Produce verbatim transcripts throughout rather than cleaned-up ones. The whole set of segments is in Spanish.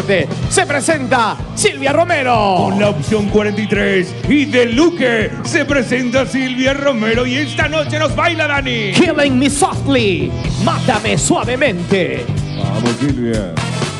siete se presenta Silvia Romero. Con la opción cuarenta y tres y de Luque se presenta Silvia Romero y esta noche nos baila Dani. Killing Me Softly, mátame suavemente. Vamos, Silvia.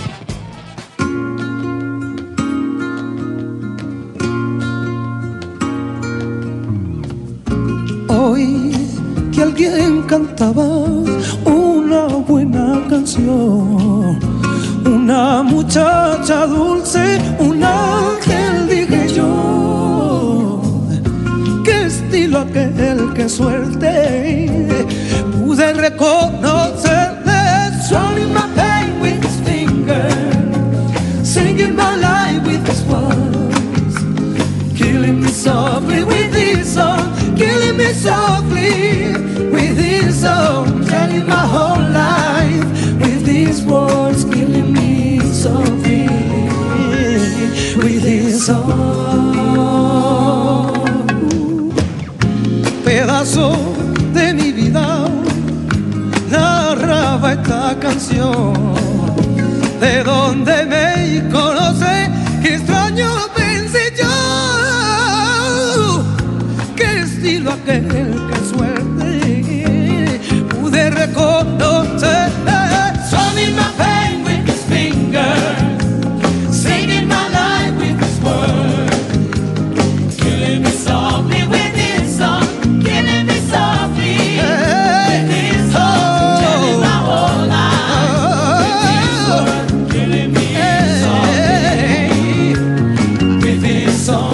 Hoy que alguien cantaba una buena canción, una muchacha dulce, un ángel, dije yo. Qué estilo aquel, qué suerte, pude reconocerle. Swallowing my pain with his finger, singing my life with his words, killing me softly with his song, killing me softly with his song, telling my whole life with his words, killing me softly with his song. Pedazo de mi vida narraba esta canción, de donde me conoce, qué extraño pensé yo. Qué estilo aquel, qué suerte, pude reconocer. Solving my pain with his fingers, singing my life with his words, killing me softly with his song, killing me softly with his song, telling my whole life with his words, killing me softly with his song.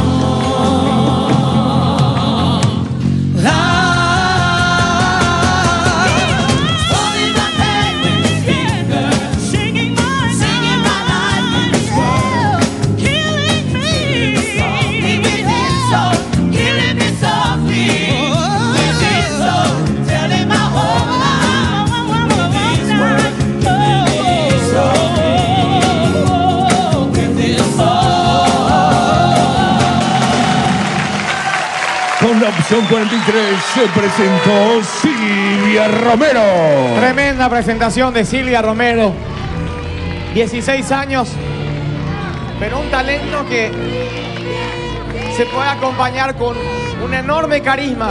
Con la opción cuarenta y tres se presentó Silvia Romero. Tremenda presentación de Silvia Romero. dieciséis años, pero un talento que se puede acompañar con un enorme carisma.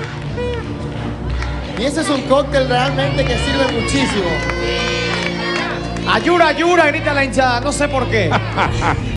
Y ese es un cóctel realmente que sirve muchísimo. Ayura, ayura, grita la hinchada, no sé por qué.